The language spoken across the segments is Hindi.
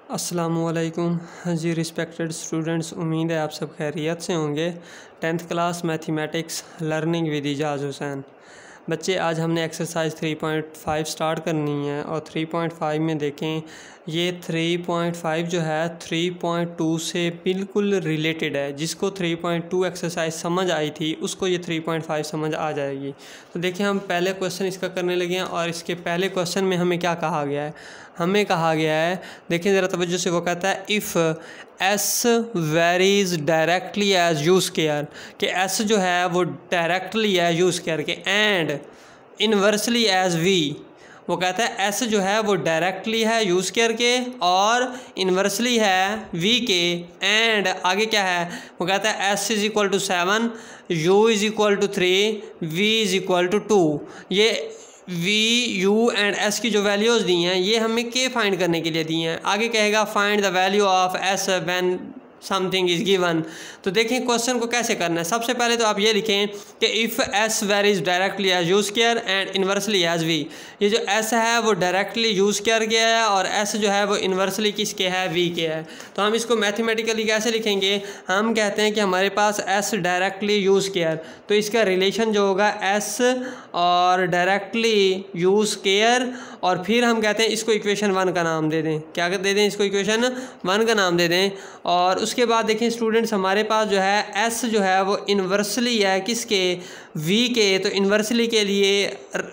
अस्सलामुअलैकुम जी रिस्पेक्टेड स्टूडेंट्स, उम्मीद है आप सब खैरियत से होंगे। 10th class mathematics learning with Ijaz Hussain. बच्चे, आज हमने एक्सरसाइज 3.5 स्टार्ट करनी है और 3.5 में देखें, ये 3.5 जो है 3.2 से बिल्कुल रिलेटेड है। जिसको 3.2 एक्सरसाइज समझ आई थी उसको ये 3.5 समझ आ जाएगी। तो देखिए, हम पहले क्वेश्चन इसका करने लगे हैं और इसके पहले क्वेश्चन में हमें क्या कहा गया है। हमें कहा गया है, देखिए ज़रा तवज्जो से, वो कहता है if S varies directly as you square, कि एस जो है वो डायरेक्टली है यू स्क्वायर के, एंड इन्वर्सली एज वी। वो कहता है एस जो है वो डायरेक्टली है यू स्क्वायर के और इन्वर्सली है वी के, एंड आगे क्या है, वो कहता है S is equal to 7, U is equal to 3, we is equal to 2। ये वी, यू एंड एस की जो वैल्यूज़ दी हैं ये हमें के फाइंड करने के लिए दी हैं। आगे कहेगा find the value of S when something is given. तो देखें क्वेश्चन को कैसे करना है। सबसे पहले तो आप ये लिखें कि if S varies directly as you square and inversely as V. ये जो एस है वो डायरेक्टली यू स्क्वायर के है और एस जो है वो इन्वर्सली किसके है, वी के है। तो हम इसको मैथमेटिकली कैसे लिखेंगे, हम कहते हैं कि हमारे पास एस डायरेक्टली यू स्क्वायर, तो इसका रिलेशन जो होगा एस और डायरेक्टली यू स्क्वायर, और फिर हम कहते हैं इसको इक्वेशन 1 का नाम दे दें। क्या दे दें, इसको इक्वेशन 1 का नाम दे दें। और उसके बाद देखें स्टूडेंट्स, हमारे पास जो है एस जो है वो इन्वर्सली है किसके, वी के, तो इन्वर्सली के लिए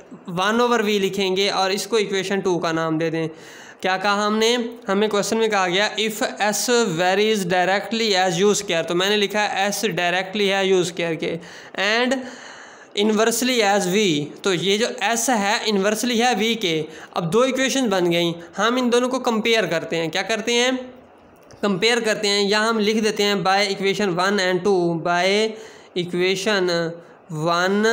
1/v लिखेंगे और इसको इक्वेशन 2 का नाम दे दें। क्या कहा हमने, हमें क्वेश्चन में कहा गया if S varies directly as you square, तो मैंने लिखा है एस डायरेक्टली है यू स्क्वायर के, एंड इन्वर्सली एज वी, तो ये जो एस है इन्वर्सली है वी के। अब दो इक्वेशन बन गई, हम इन दोनों को कंपेयर करते हैं। क्या करते हैं, कंपेयर करते हैं, या हम लिख देते हैं by equation 1 and 2, by equation 1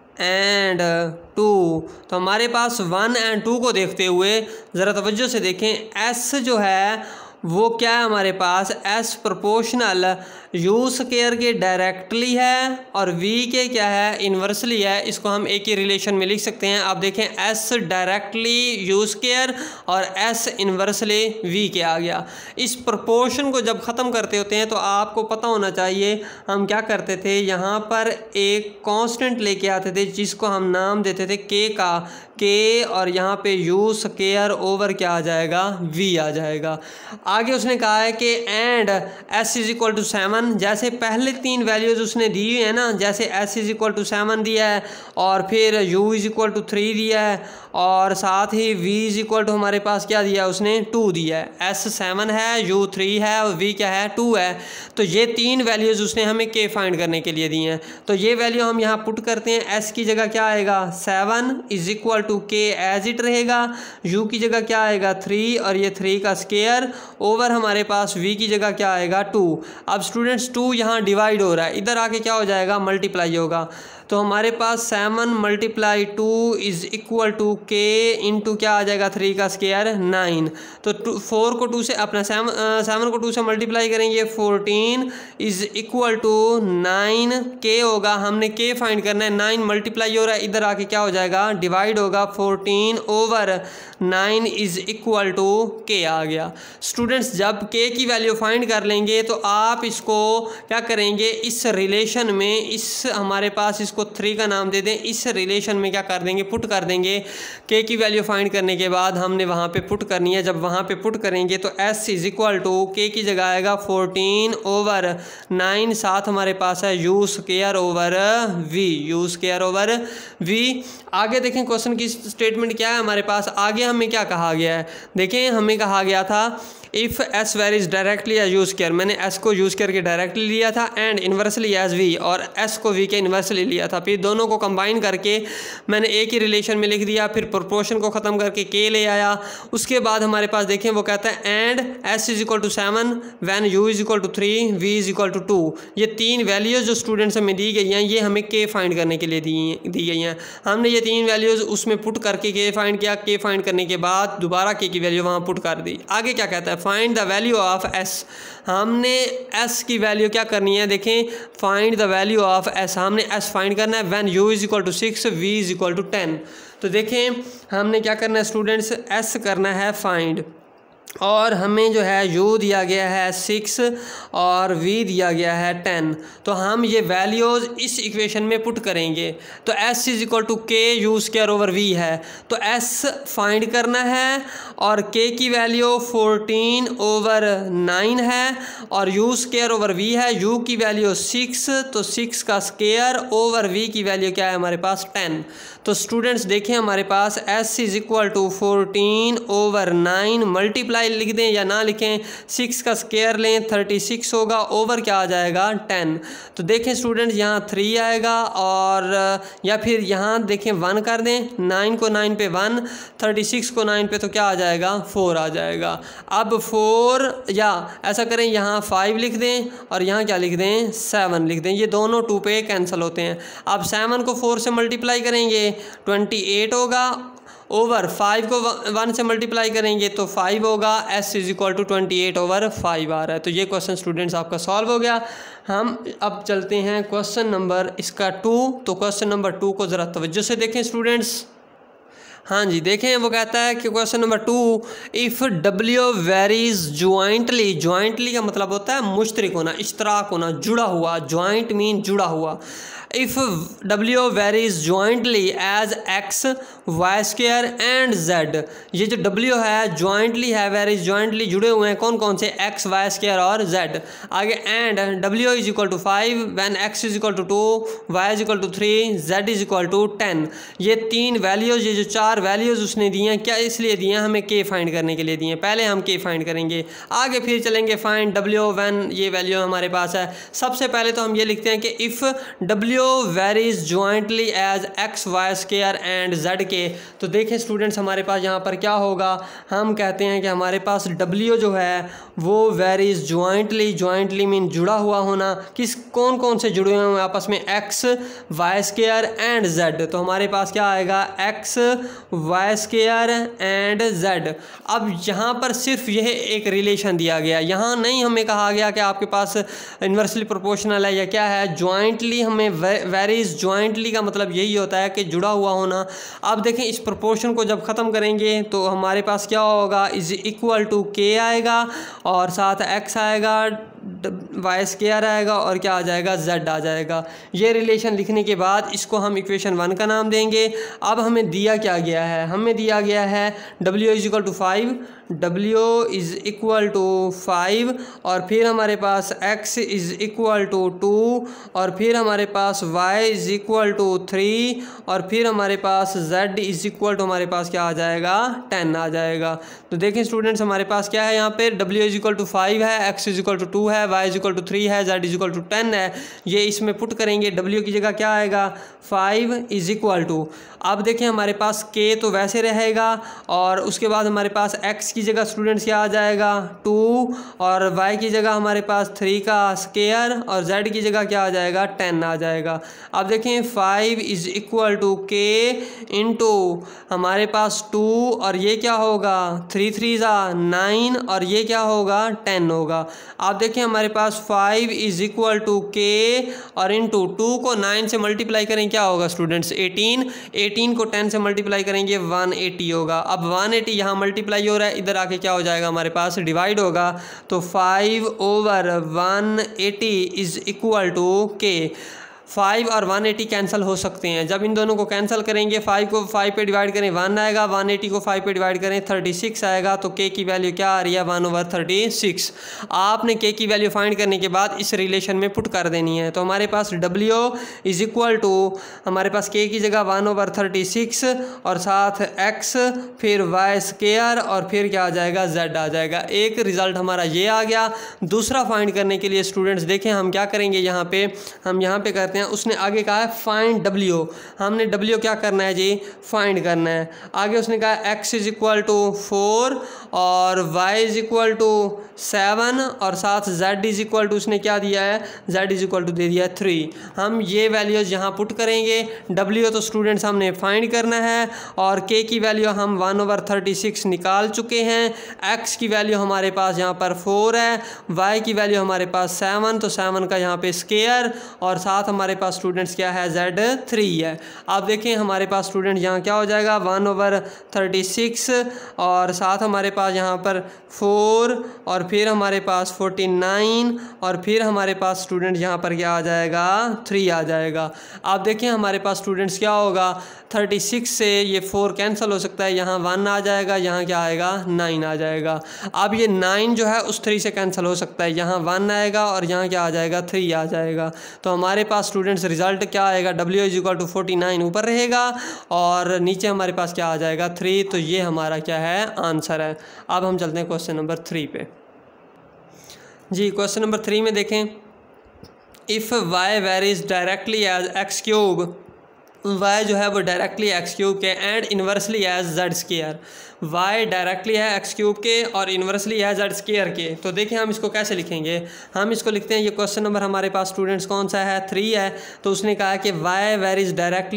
and 2। तो हमारे पास 1 एंड 2 को देखते हुए ज़रा तवज्जो से देखें, एस जो है वो क्या है हमारे पास, एस प्रोपोर्शनल यू स्क्वायर के डायरेक्टली है और वी के क्या है, इन्वर्सली है। इसको हम एक ही रिलेशन में लिख सकते हैं। आप देखें एस डायरेक्टली यू स्क्वायर और एस इन्वर्सली वी के आ गया। इस प्रोपोर्शन को जब ख़त्म करते होते हैं तो आपको पता होना चाहिए हम क्या करते थे, यहाँ पर एक कांस्टेंट लेके आते थे जिसको हम नाम देते थे के का, के, और यहाँ पे यू स्क्वायर ओवर क्या आ जाएगा, वी आ जाएगा। आगे उसने कहा है कि and s is equal to 7, जैसे पहले 3 वैल्यूज़ उसने दी हुई है ना, जैसे एस इज़ इक्वल टू 7 दिया है और फिर यू इज़ इक्वल टू 3 दिया है और साथ ही वी इज़ इक्वल टू हमारे पास क्या दिया है, उसने 2 दिया है। एस 7 है, यू 3 है और वी क्या है, 2 है। तो ये 3 वैल्यूज़ उसने हमें के फाइंड करने के लिए दी हैं। तो ये वैल्यू हम यहाँ पुट करते हैं। एस की जगह क्या आएगा, 7 इज़ इक्वल टू के एज इट रहेगा, यू की जगह क्या आएगा 3 और ये 3 का स्क्वायर ओवर हमारे पास वी की जगह क्या आएगा 2। अब स्टूडेंट्स 2 यहाँ डिवाइड हो रहा है, इधर आके क्या हो जाएगा, मल्टीप्लाई होगा। तो हमारे पास 7 मल्टीप्लाई 2 इज़ इक्वल टू के इंटू क्या आ जाएगा, 3 का स्क्वायर 9। तो 4 को 2 से अपना 7 को 2 से मल्टीप्लाई करेंगे, 14 इज़ इक्वल टू 9 के होगा। हमने के फाइंड करना है, 9 मल्टीप्लाई हो रहा है, इधर आके क्या हो जाएगा, डिवाइड होगा, 14 ओवर 9 इज़ इक्वल टू के आ गया। स्टूडेंट्स, जब के की वैल्यू फाइंड कर लेंगे तो आप इसको क्या करेंगे, इस रिलेशन में, इस हमारे पास इसको 3 का नाम दे दें, इस रिलेशन में क्या कर देंगे, पुट कर देंगे। के की वैल्यू फाइंड करने के बाद हमने वहाँ पे पुट करनी है। जब वहाँ पे पुट करेंगे तो एस इज़ इक्वल टू के की जगह आएगा 14 ओवर 9, साथ हमारे पास है you square over v, u square over v. आगे देखें क्वेश्चन की स्टेटमेंट क्या है हमारे पास। आगे हमें क्या कहा गया है, देखें हमें कहा गया था if S varies directly as you square, मैंने एस को यू स्क्वायर के डायरेक्टली लिया था, एंड इन्वर्सली एज वी, और एस को वी के इन्वर्सली लिया था। फिर दोनों को कंबाइन करके मैंने एक ही रिलेशन में लिख दिया, फिर प्रोपोर्शन को ख़त्म करके के ले आया। उसके बाद हमारे पास देखें वो कहता है and s is equal to 7 when u is equal to 3, we is equal to 2। ये 3 वैल्यूज़ जो स्टूडेंट्स हमें दी गई हैं ये हमें के फाइंड करने के लिए दी गई हैं। हमने ये 3 वैल्यूज़ उसमें पुट करके के फाइंड किया, के फाइंड करने के बाद दोबारा के की वैल्यू वहाँ पुट कर दी। आगे क्या कहता है, find the value of s. हमने एस की वैल्यू क्या करनी है, देखें find the value of s, हमने एस फाइंड करना है when u is equal to 6, v is equal to 10। तो देखें हमने क्या करना है स्टूडेंट्स, एस करना है फाइंड। और हमें जो है u दिया गया है 6 और v दिया गया है 10। तो हम ये वैल्यूज़ इस इक्वेशन में पुट करेंगे। तो s is equal to k u square over v है, तो s फाइंड करना है और k की वैल्यू 14 ओवर 9 है और u स्क्वायर ओवर v है, u की वैल्यू 6, तो 6 का स्क्वायर ओवर v की वैल्यू क्या है हमारे पास 10। तो स्टूडेंट्स देखें हमारे पास s is equal to 14 over 9 multiply लिख दें या ना लिखें, 6 का स्क्वायर लें 36 होगा, ओवर क्या आ जाएगा 10। तो देखें स्टूडेंट्स यहाँ 3 आएगा और या फिर यहाँ देखें 1 कर दें, 9 को 9 पे 1, 36 को 9 पे तो क्या आ जाएगा 4 आ जाएगा। अब 4 या ऐसा करें यहाँ 5 लिख दें और यहाँ क्या लिख दें 7 लिख दें, ये दोनों 2 पे कैंसिल होते हैं। अब 7 को 4 से मल्टीप्लाई करेंगे 28 होगा, ओवर 5 को 1 से मल्टीप्लाई करेंगे तो 5 होगा, s is equal to 28 over 5 आ रहा है। तो ये क्वेश्चन स्टूडेंट्स आपका सॉल्व हो गया। हम अब चलते हैं क्वेश्चन नंबर इसका 2। तो क्वेश्चन नंबर 2 को ज़रा तवज्जो से देखें स्टूडेंट्स। हाँ जी देखें, वो कहता है कि question number 2, if W varies jointly, jointly का मतलब होता है मुश्तरक होना, इश्तराक होना, जुड़ा हुआ, ज्वाइंट मीन जुड़ा हुआ। If W varies jointly as x, y square and z, ये जो W है ज्वाइंटली है, वेरीज ज्वाइंटली जुड़े हुए हैं कौन कौन से, x, y स्क्वायर और z। आगे एंड W is equal to 5 when x is equal to 2, y is equal to 3, z is equal to 10। ये 3 वैल्यूज़, ये जो 4 वैल्यूज़ उसने दी हैं, क्या इसलिए दी हैं, हमें k फाइंड करने के लिए दी हैं। पहले हम k फाइंड करेंगे, आगे फिर चलेंगे फाइंड W व्हेन ये वैल्यू हमारे पास है। सबसे पहले तो हम ये लिखते हैं कि if W varies jointly as x, y square and z के। तो देखें स्टूडेंट्स हमारे पास यहाँ पर क्या होगा, हम कहते हैं कि हमारे पास W जो है वो वेरीज ज्वाइंटली, ज्वाइंटली मीन जुड़ा हुआ होना, किस कौन कौन से जुड़े हुए हैं आपस में, x, y square and z। तो हमारे पास क्या आएगा x, y square and z। अब यहाँ पर सिर्फ यह एक रिलेशन दिया गया, यहाँ नहीं हमें कहा गया कि आपके पास इन्वर्सली प्रोपोर्शनल है या क्या है। ज्वाइंटली हमें वेरीज ज्वाइंटली का मतलब यही होता है कि जुड़ा हुआ होना। अब देखें इस प्रोपोर्शन को जब ख़त्म करेंगे तो हमारे पास क्या होगा, इज इक्वल टू k आएगा और साथ x आएगा, y स्क्वायर आएगा और क्या आ जाएगा z आ जाएगा। ये रिलेशन लिखने के बाद इसको हम इक्वेशन 1 का नाम देंगे। अब हमें दिया क्या गया है, हमें दिया गया है w is equal to 5, W is equal to 5 और फिर हमारे पास x इज़ इक्वल टू 2 और फिर हमारे पास y इज़ इक्वल टू 3 और फिर हमारे पास z इज़ इक्वल टू हमारे पास क्या आ जाएगा 10 आ जाएगा। तो देखें स्टूडेंट्स हमारे पास क्या है, यहाँ पे w इज़ इक्वल टू 5 है, x इज़ इक्वल टू 2 है, y इज़ इक्वल टू 3 है, z इज़ इक्वल टू 10 है। ये इसमें पुट करेंगे, w की जगह क्या आएगा 5 इज़ इक्वल टू, अब देखें हमारे पास k तो वैसे रहेगा और उसके बाद हमारे पास x की जगह स्टूडेंट्स क्या आ जाएगा 2 और y की जगह हमारे पास 3 का स्क्वायर और z की जगह क्या आ जाएगा 10 आ जाएगा। अब देखें 5 is equal to k into हमारे पास 2 और ये क्या होगा 3 3 9 और ये क्या होगा 10 होगा। अब देखें हमारे पास 5 इज़ इक्वल टू k और इंटू 2 को 9 से मल्टीप्लाई करें क्या होगा स्टूडेंट्स 18 को 10 से मल्टीप्लाई करेंगे 180 होगा। अब 180 यहाँ मल्टीप्लाई हो रहा है, इधर आके क्या हो जाएगा हमारे पास डिवाइड होगा, तो 5 over 180 is equal to k। 5 और 180 कैंसिल हो सकते हैं, जब इन दोनों को कैंसिल करेंगे 5 को 5 पे डिवाइड करें 1 आएगा, 180 को 5 पे डिवाइड करें 36 आएगा। तो k की वैल्यू क्या आ रही है 1/36। आपने k की वैल्यू फाइंड करने के बाद इस रिलेशन में पुट कर देनी है। तो हमारे पास w इज़ इक्वल टू हमारे पास k की जगह 1/36 और साथ x फिर y स्क्वायर और फिर क्या आ जाएगा z आ जाएगा। एक रिज़ल्ट हमारा ये आ गया। दूसरा फाइंड करने के लिए स्टूडेंट्स देखें हम क्या करेंगे, हम यहाँ पे करते हैं, उसने आगे कहा है फाइंड w, हमने w क्या करना है जी फाइंड करना है। आगे उसने कहा x इज़ इक्वल टू 4 और y इज़ इक्वल टू 7 और साथ z इज़ इक्वल टू उसने क्या दिया है z इज़ इक्वल टू दे दिया है 3। हम ये वैल्यूज़ यहाँ पुट करेंगे। w तो स्टूडेंट्स हमने फाइंड करना है और k की वैल्यू हम 1/36 निकाल चुके हैं। x की वैल्यू हमारे पास यहाँ पर 4 है, y की वैल्यू हमारे पास 7, तो 7 का यहाँ पे स्क्वायर और साथ हमारे हमारे पास स्टूडेंट्स क्या है, Z3 है। आप देखें हमारे पास स्टूडेंट यहाँ क्या हो जाएगा 1/36 और साथ हमारे पास यहाँ पर 4 और फिर हमारे पास 49 और फिर हमारे पास स्टूडेंट यहाँ पर क्या आ जाएगा 3 आ जाएगा। आप देखें हमारे पास स्टूडेंट्स क्या होगा 36 से ये 4 कैंसिल हो सकता है, यहाँ 1 आ जाएगा, यहाँ क्या आएगा 9 आ जाएगा। अब ये 9 जो है उस 3 से कैंसिल हो सकता है, यहाँ 1 आएगा और यहाँ क्या आ जाएगा 3 आ जाएगा। तो हमारे पास स्टूडेंट्स रिजल्ट क्या आएगा W = 49 ऊपर रहेगा और नीचे हमारे पास क्या आ जाएगा 3। तो ये हमारा क्या है आंसर है। अब हम चलते हैं क्वेश्चन नंबर 3 पे। जी क्वेश्चन नंबर 3 में देखें, if y varies directly as x³ y जो है वो डायरेक्टली x³ के and inversely as z²। y directly है x³ के और इन्वर्सली है z² के। तो देखिए हम इसको कैसे लिखेंगे, हम इसको लिखते हैं, ये क्वेश्चन नंबर हमारे पास स्टूडेंट्स कौन सा है 3 है। तो उसने कहा कि y varies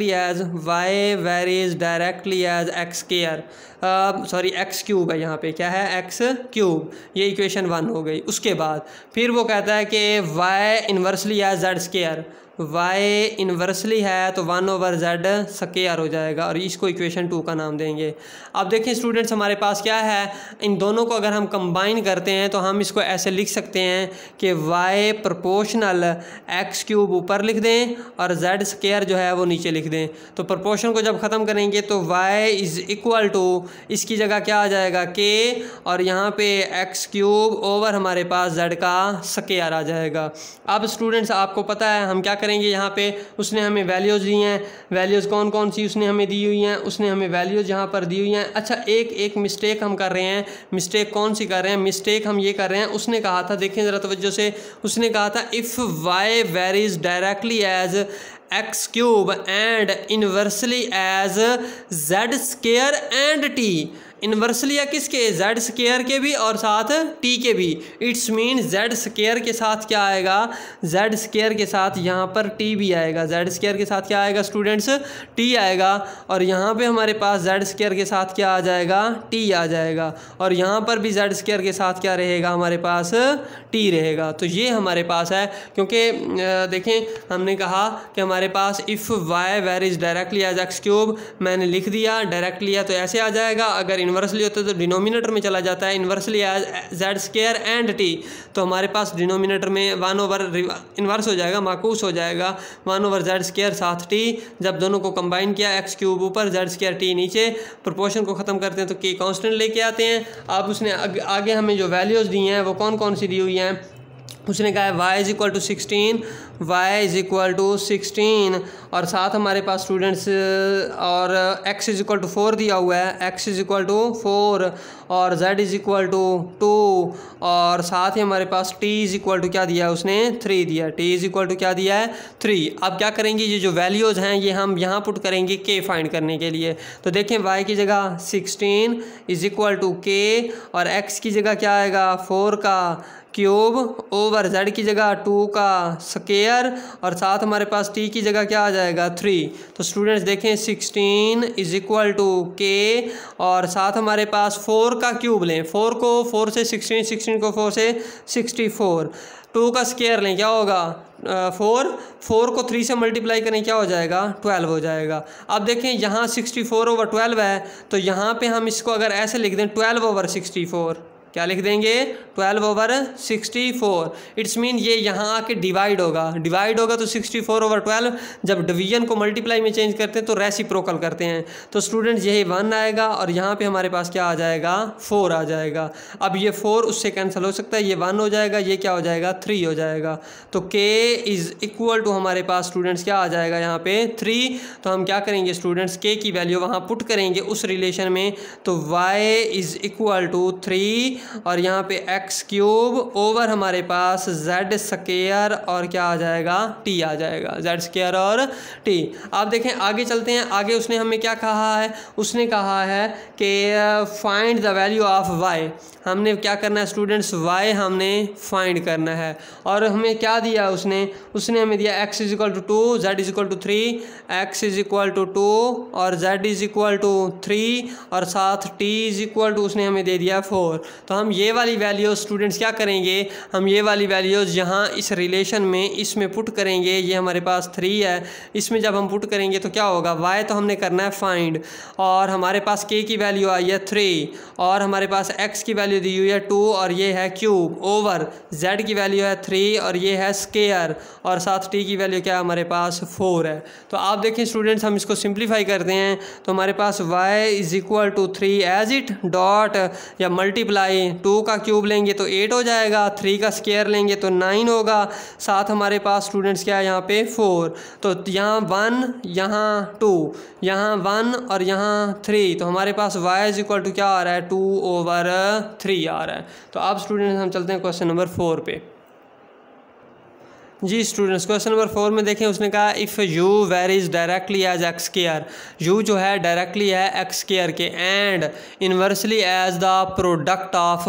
directly as x², sorry x³ है, यहाँ पे क्या है x³, ये इक्वेशन 1 हो गई। उसके बाद फिर वो कहता है कि y inversely as z², y inversely है तो 1/z² हो जाएगा और इसको इक्वेशन 2 का नाम देंगे। अब देखें स्टूडेंट्स हमारे पास क्या है, इन दोनों को अगर हम कंबाइन करते हैं तो हम इसको ऐसे लिख सकते हैं कि y प्रोपोर्शनल x³ ऊपर लिख दें और z² जो है वो नीचे लिख दें। तो प्रोपोर्शन को जब ख़त्म करेंगे तो y = इसकी जगह क्या आ जाएगा k और यहाँ पे x³ ओवर हमारे पास z² आ जाएगा। अब स्टूडेंट्स आपको पता है हम क्या करेंगे, यहाँ पे उसने हमें वैल्यूज़ दी हैं, वैल्यूज़ कौन कौन सी उसने हमें दी हुई हैं, उसने हमें वैल्यूज़ यहाँ पर दी हुई हैं। अच्छा एक मिस्टेक हम कर रहे हैं, मिस्टेक कौन सी कर रहे हैं, मिस्टेक हम ये कर रहे हैं, उसने कहा था, देखें ज़रा तवज्जो से, उसने कहा था if y varies directly as x³ and inversely as z² and t। Inversely है किसके, z² के भी और साथ t के भी। इट्स मीन z² के साथ क्या आएगा, z² के साथ यहाँ पर t भी आएगा, z² के साथ क्या आएगा स्टूडेंट्स t आएगा और यहाँ पे हमारे पास z² के साथ क्या आ जाएगा t आ जाएगा और यहाँ पर भी z² के साथ क्या रहेगा हमारे पास t रहेगा। तो ये हमारे पास है, क्योंकि देखें हमने कहा कि हमारे पास if y varies directly as x³, मैंने लिख दिया डायरेक्टली है तो ऐसे आ जाएगा, अगर इन्वर्सली होता है तो डिनोमिनेटर में चला जाता है, inversely as z² and t। तो हमारे पास डिनोमिनेटर में 1 इन्वर्स हो जाएगा, माकूस हो जाएगा 1/z² साथ t। जब दोनों को कंबाइन किया x³ ऊपर z² t नीचे, प्रोपोर्शन को ख़त्म करते हैं तो k कांस्टेंट लेके आते हैं। अब उसने आगे हमें जो वैल्यूज़ दी हैं वो कौन कौन सी दी हुई हैं, उसने कहा है y = 16 और साथ हमारे पास स्टूडेंट्स और x = 4 दिया हुआ है, x = 4 और z = 2 और साथ ही हमारे पास t = क्या दिया है उसने 3 दिया है, t = क्या दिया है 3। अब क्या करेंगे, ये जो वैल्यूज़ हैं ये हम यहाँ पुट करेंगे k फाइंड करने के लिए। तो देखें y की जगह 16 = k और x की जगह क्या आएगा 4 का क्यूब ओवर z की जगह 2 का स्क्वायर और साथ हमारे पास t की जगह क्या आ जाएगा 3। तो स्टूडेंट्स देखें 16 = k और साथ हमारे पास 4 का क्यूब लें, 4 को 4 से 16, 16 को 4 से 64, 2 का स्क्वायर लें क्या होगा 4 को 3 से मल्टीप्लाई करें क्या हो जाएगा 12 हो जाएगा। अब देखें यहाँ 64/12 है तो यहाँ पे हम इसको अगर ऐसे लिख दें 12/64, क्या लिख देंगे 12/64। इट्स मीन ये यहाँ आके डिवाइड होगा तो 64/12 जब डिवीजन को मल्टीप्लाई में चेंज करते हैं तो रेसिप्रोकल करते हैं। तो स्टूडेंट्स यही 1 आएगा और यहाँ पे हमारे पास क्या आ जाएगा 4 आ जाएगा। अब ये 4 उससे कैंसिल हो सकता है, ये 1 हो जाएगा, ये क्या हो जाएगा 3 हो जाएगा। तो k = हमारे पास स्टूडेंट्स क्या आ जाएगा यहाँ पे 3। तो हम क्या करेंगे स्टूडेंट्स k की वैल्यू वहाँ पुट करेंगे उस रिलेशन में, तो y = 3 और यहाँ पे x³ ओवर हमारे पास z² और क्या आ जाएगा t आ जाएगा, z² और t। आप देखें आगे चलते हैं, आगे उसने हमें क्या कहा है, उसने कहा है कि find the value of y। हमने क्या करना है स्टूडेंट्स y हमने फाइंड करना है और हमें क्या दिया उसने हमें दिया x = 2 z = 3, x = 2 और z = 3 और साथ t = उसने हमें दे दिया 4। तो हम ये वाली वैल्यूज़ स्टूडेंट्स क्या करेंगे, हम ये वाली वैल्यूज़ यहाँ इस रिलेशन में इसमें पुट करेंगे। ये हमारे पास 3 है, इसमें जब हम पुट करेंगे तो क्या होगा, y तो हमने करना है फाइंड, और हमारे पास k की वैल्यू आई है 3 और हमारे पास x की वैल्यू दी हुई है 2 और ये है क्यूब, ओवर z की वैल्यू है 3 और ये है स्केयर, और साथ t की वैल्यू क्या है हमारे पास 4 है। तो आप देखें स्टूडेंट्स, हम इसको सिंप्लीफाई करते हैं तो हमारे पास y is equal to 3 as it dot या मल्टीप्लाई 2 का क्यूब लेंगे तो 8 हो जाएगा, 3 का स्केयर लेंगे तो 9 होगा, साथ हमारे पास स्टूडेंट्स क्या है यहाँ पे 4, तो यहाँ 1 यहाँ 2 यहाँ 1 और यहाँ 3, तो हमारे पास y इज इक्वल टू क्या आ रहा है 2/3 आ रहा है। तो अब स्टूडेंट्स हम चलते हैं क्वेश्चन नंबर 4 पे। जी स्टूडेंट्स, क्वेश्चन नंबर 4 में देखें, उसने कहा if u varies directly as x square, u जो है डायरेक्टली है एक्स स्केयर के, and inversely as the product of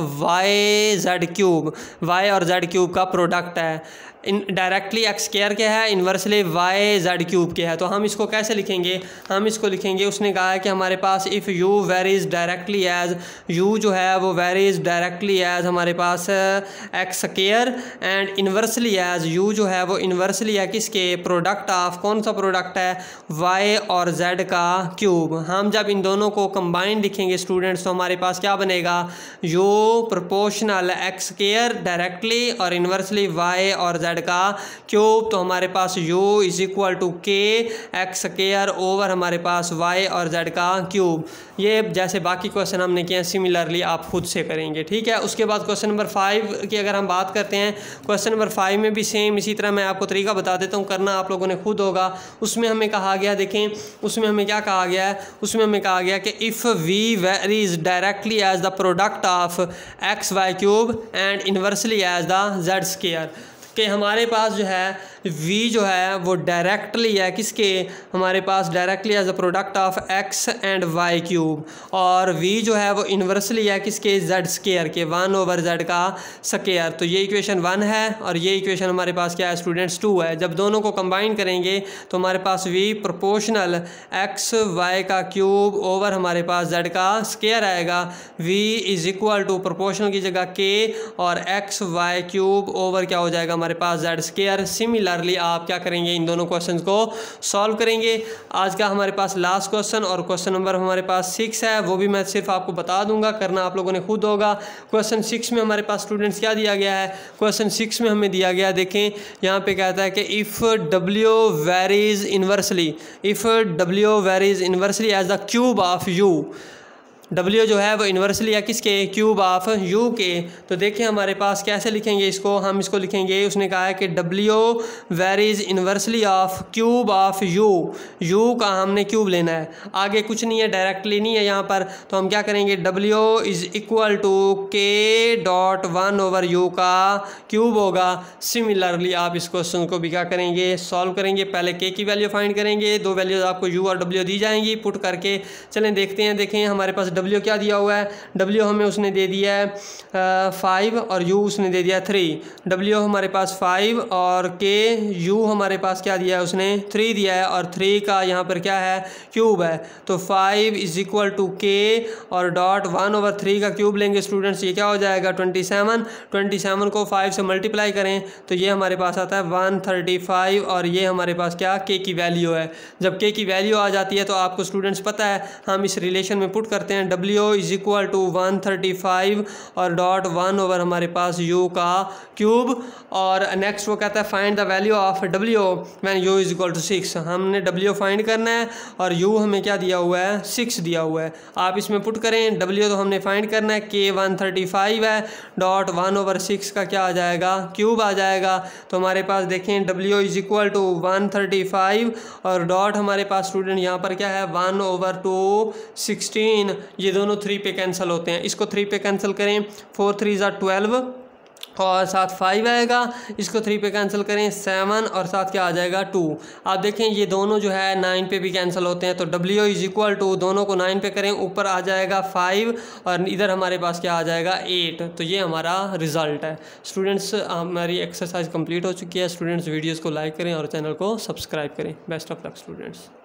y z cube, y और z क्यूब का प्रोडक्ट है। इन डायरेक्टली एक्स स्केयर के है, इन्वर्सली वाई जेड क्यूब के है। तो हम इसको कैसे लिखेंगे, हम इसको लिखेंगे, उसने कहा है कि हमारे पास if u varies directly as, u जो है वो वेरीज डायरेक्टली एज हमारे पास x square, and inversely as u जो है वो इन्वर्सली है किसके, प्रोडक्ट ऑफ, कौन सा प्रोडक्ट है, y और z का क्यूब। हम जब इन दोनों को कंबाइन लिखेंगे स्टूडेंट्स तो हमारे पास क्या बनेगा, u proportional x square directly और इन्वर्सली y और z का क्यूब, तो हमारे पास u is equal to k x square over हमारे पास y और z का क्यूब। ये जैसे बाकी क्वेश्चन हमने किए हैं सिमिलरली आप खुद से करेंगे, ठीक है। उसके बाद क्वेश्चन नंबर 5 की अगर हम बात करते हैं, क्वेश्चन नंबर 5 में भी सेम इसी तरह मैं आपको तरीका बता देता हूँ, करना आप लोगों ने खुद होगा। उसमें हमें कहा गया, देखें उसमें हमें क्या कहा गया है, उसमें हमें कहा गया कि if v varies directly as the product of x y cube and inversely as the z square, कि हमारे पास जो है v जो है वो डायरेक्टली है किसके, हमारे पास directly as a product of x and y cube, और v जो है वो इन्वर्सली है किसके, z स्केयर के, 1/z का स्केयर। तो ये इक्वेशन 1 है और ये इक्वेशन हमारे पास क्या है स्टूडेंट्स 2 है। जब दोनों को कंबाइन करेंगे तो हमारे पास v प्रोपोर्शनल x y का क्यूब ओवर हमारे पास z का स्केयर आएगा, v is equal to proportional की जगह k और x y क्यूब ओवर क्या हो जाएगा हमारे पास z स्केयर। सिमिलरली आप क्या करेंगे, इन दोनों क्वेश्चंस को सॉल्व करेंगे। आज का हमारे पास लास्ट क्वेश्चन और क्वेश्चन नंबर हमारे पास 6 है, वो भी मैं सिर्फ आपको बता दूंगा, करना आप लोगों ने खुद होगा। क्वेश्चन 6 में हमारे पास स्टूडेंट्स क्या दिया गया है, क्वेश्चन 6 में हमें दिया गया, देखें यहाँ पे कहता है कि if w varies inversely, if w varies inversely as the cube of u, W जो है वो इन्वर्सली है किसके, क्यूब ऑफ U के। तो देखिए हमारे पास कैसे लिखेंगे इसको, हम इसको लिखेंगे, उसने कहा है कि W varies inversely of cube of U का हमने क्यूब लेना है, आगे कुछ नहीं है, डायरेक्टली नहीं है यहाँ पर। तो हम क्या करेंगे, W is equal to K dot 1/U का क्यूब होगा। सिमिलरली आप इस क्वेश्चन को भी क्या करेंगे, सॉल्व करेंगे। पहले K की वैल्यू फाइंड करेंगे, 2 वैल्यूज आपको U और W दी जाएंगी, पुट करके चलें देखते हैं। देखें हमारे पास W क्या दिया हुआ है, W हमें उसने दे दिया है 5 और U उसने दे दिया 3। W हमारे पास 5 और K, U हमारे पास क्या दिया है, उसने 3 दिया है और 3 का यहाँ पर क्या है, क्यूब है। तो 5 इज इक्वल टू K और डॉट 1/3 का क्यूब लेंगे स्टूडेंट्स, ये क्या हो जाएगा 27 को 5 से मल्टीप्लाई करें तो ये हमारे पास आता है 135 और ये हमारे पास क्या K की वैल्यू है। जब K की वैल्यू आ जाती है तो आपको स्टूडेंट्स पता है हम इस रिलेशन में पुट करते हैं, W इज इक्वल टू 135 और डॉट 1 हमारे पास U का क्यूब। और नेक्स्ट वो कहता है find the value of W when U is equal to 6। हमने W फाइंड करना है और U हमें क्या दिया हुआ है, 6 दिया हुआ है। आप इसमें पुट करें, W तो हमने फाइंड करना है, K 135 है, डॉट 1/6 का क्या आ जाएगा, क्यूब आ जाएगा। तो हमारे पास देखें W इज इक्वल टू 135 और डॉट हमारे पास स्टूडेंट यहाँ पर क्या है 1/2 16, ये दोनों 3 पे कैंसिल होते हैं, इसको 3 पे कैंसिल करें, 4 3 ज़ा 12 और साथ 5 आएगा, इसको 3 पे कैंसिल करें 7 और साथ क्या आ जाएगा 2। आप देखें ये दोनों जो है 9 पे भी कैंसिल होते हैं, तो W इज इक्वल टू दोनों को 9 पे करें, ऊपर आ जाएगा 5 और इधर हमारे पास क्या आ जाएगा 8। तो ये हमारा रिज़ल्ट है। स्टूडेंट्स हमारी एक्सरसाइज कंप्लीट हो चुकी है। स्टूडेंट्स वीडियोज़ को लाइक करें और चैनल को सब्सक्राइब करें। Best of luck students.